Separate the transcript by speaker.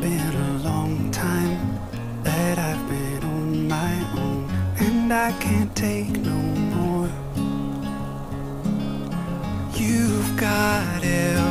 Speaker 1: been a long time that I've been on my own, and I can't take no more. You've got